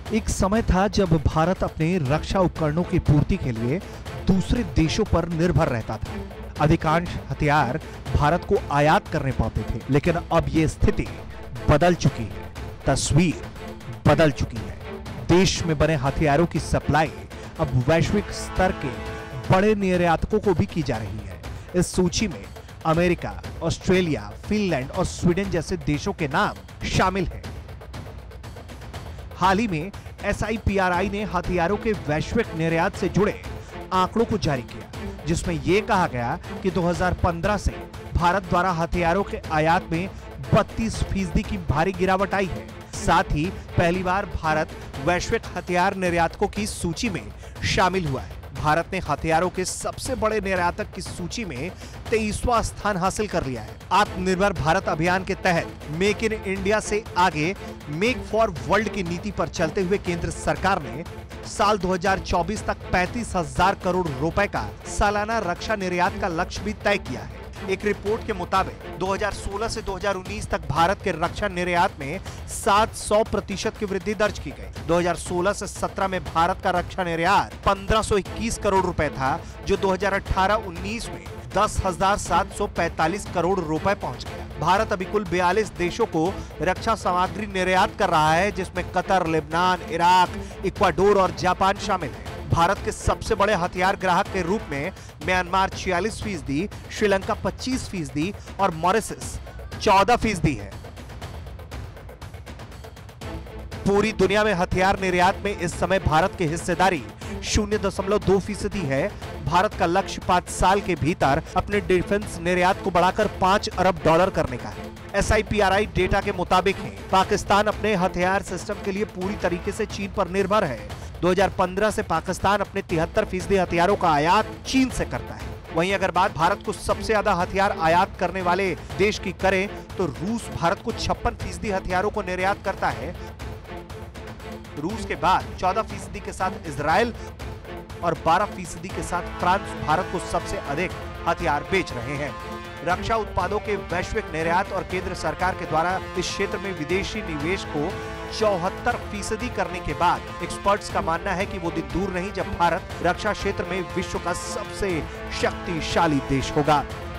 एक समय था जब भारत अपने रक्षा उपकरणों की पूर्ति के लिए दूसरे देशों पर निर्भर रहता था। अधिकांश हथियार भारत को आयात करने पड़ते थे, लेकिन अब यह स्थिति बदल चुकी है। तस्वीर बदल चुकी है। देश में बने हथियारों की सप्लाई अब वैश्विक स्तर के बड़े निर्यातकों को भी की जा रही है। इस सूची में अमेरिका, ऑस्ट्रेलिया, फिनलैंड और स्वीडन जैसे देशों के नाम शामिल हैं। हाल ही में SIPRI ने हथियारों के वैश्विक निर्यात से जुड़े आंकड़ों को जारी किया, जिसमें यह कहा गया कि 2015 से भारत द्वारा हथियारों के आयात में 32% की भारी गिरावट आई है। साथ ही पहली बार भारत वैश्विक हथियार निर्यातकों की सूची में शामिल हुआ है। भारत ने हथियारों के सबसे बड़े निर्यातक की सूची में 23वां स्थान हासिल कर लिया है। आत्मनिर्भर भारत अभियान के तहत मेक इन इंडिया से आगे मेक फॉर वर्ल्ड की नीति पर चलते हुए केंद्र सरकार ने साल 2024 तक 35,000 करोड़ रुपए का सालाना रक्षा निर्यात का लक्ष्य भी तय किया है। एक रिपोर्ट के मुताबिक 2016 से 2019 तक भारत के रक्षा निर्यात में 700% की वृद्धि दर्ज की गई। 2016 से 17 में भारत का रक्षा निर्यात 1521 करोड़ रुपए था, जो 2018-19 में 10,745 करोड़ रुपए पहुंच गया। भारत अभी कुल 42 देशों को रक्षा सामग्री निर्यात कर रहा है, जिसमें कतर, लेबनान, इराक, इक्वाडोर और जापान शामिल है। भारत के सबसे बड़े हथियार ग्राहक के रूप में म्यांमार 46%, श्रीलंका 25% और मॉरिशस 14% है। पूरी दुनिया में हथियार निर्यात में इस समय भारत की हिस्सेदारी 0.2% है। भारत का लक्ष्य 5 साल के भीतर अपने डिफेंस निर्यात को बढ़ाकर $5 अरब करने का है। SIPRI डेटा के मुताबिक है पाकिस्तान अपने हथियार सिस्टम के लिए पूरी तरीके से चीन पर निर्भर है। 2015 से पाकिस्तान अपने 73% हथियारों का आयात चीन से करता है। वहीं अगर बात भारत को सबसे ज्यादा हथियार आयात करने वाले देश की करें तो रूस भारत को 56% हथियारों को निर्यात करता है। रूस के बाद 14% के साथ इजराइल और 12% के साथ फ्रांस भारत को सबसे अधिक हथियार बेच रहे हैं। रक्षा उत्पादों के वैश्विक निर्यात और केंद्र सरकार के द्वारा इस क्षेत्र में विदेशी निवेश को 74% करने के बाद एक्सपर्ट्स का मानना है कि वो दिन दूर नहीं जब भारत रक्षा क्षेत्र में विश्व का सबसे शक्तिशाली देश होगा।